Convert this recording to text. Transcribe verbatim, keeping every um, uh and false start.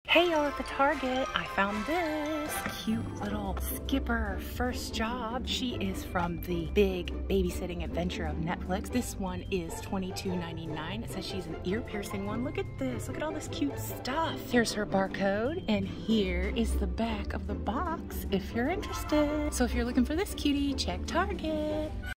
Hey y'all, at the Target, I found this cute little Skipper first job. She is from the big babysitting adventure of Netflix. This one is twenty-two ninety-nine. It says she's an ear piercing one. Look at this, look at all this cute stuff. Here's her barcode, and here is the back of the box if you're interested. So if you're looking for this cutie, check Target.